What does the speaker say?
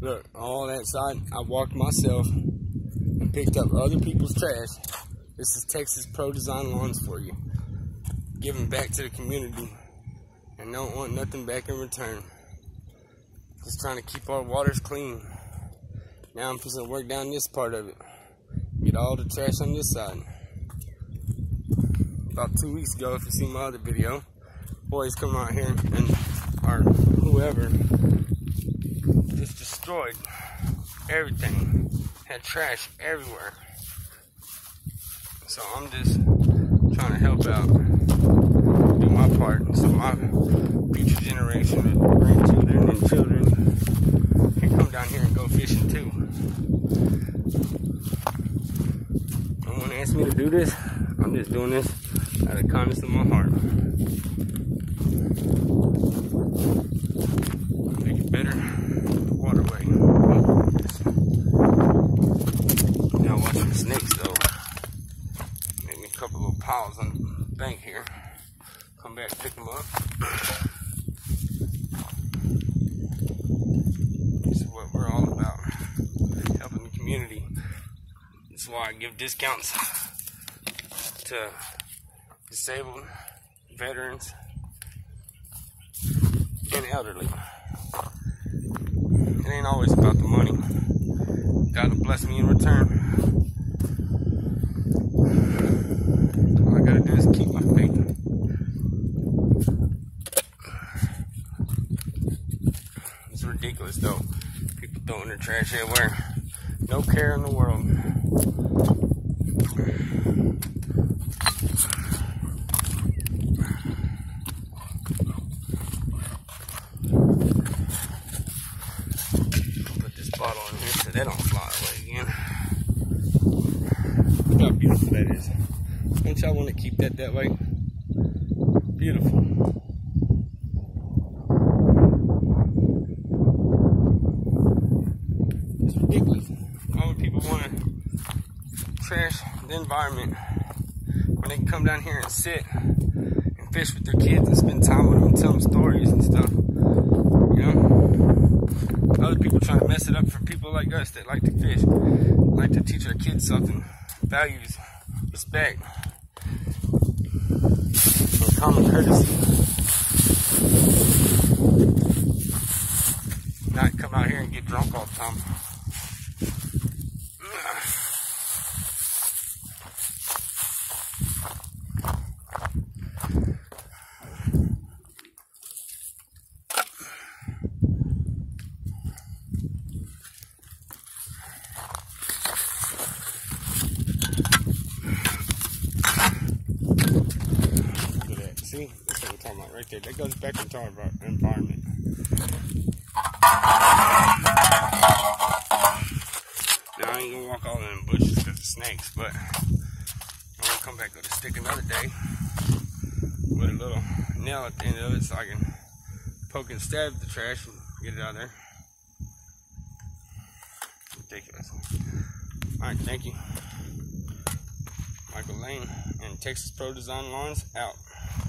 Look, all that side, I walked myself and picked up other people's trash. This is Texas Pro Design Lawns for you. Giving back to the community and don't want nothing back in return. Just trying to keep our waters clean. Now I'm just gonna work down this part of it. Get all the trash on this side. About 2 weeks ago, if you see my other video, boys come out here and, or whoever, just destroyed everything. Had trash everywhere. So I'm just trying to help out, do my part, so my future generation, of grandchildren and children, can come down here and go fishing too. No one asked me to do this. I'm just doing this out of the kindness of my heart. Make it better, the waterway. Now watching the snakes though. Make me a couple little piles on the bank here. Come back, pick them up. This is what we're all about. Helping the community. That's why I give discounts to disabled, veterans, and elderly. It ain't always about the money. God will bless me in return. All I gotta do is keep my faith. It's ridiculous though. People throwing their trash everywhere. No care in the world. Put this bottle in here so they don't fly away again. Look how beautiful that is. Don't y'all want to keep that way? Beautiful. It's ridiculous. Why would people want to trash the environment when they can come down here and sit and fish with their kids and spend time with them and tell them stories and stuff? You know? Other people trying to mess it up for people like us that like to fish, like to teach our kids something, values, respect, and common courtesy. Not come out here and get drunk all the time. See, that's what we're talking about right there. That goes back into our environment. Now, I ain't gonna walk all in the bushes because of snakes, but I'm gonna come back with a stick another day with a little nail at the end of it so I can poke and stab the trash and get it out of there. Ridiculous. Alright, thank you. Michael Lane and Texas Pro Design Lawns out.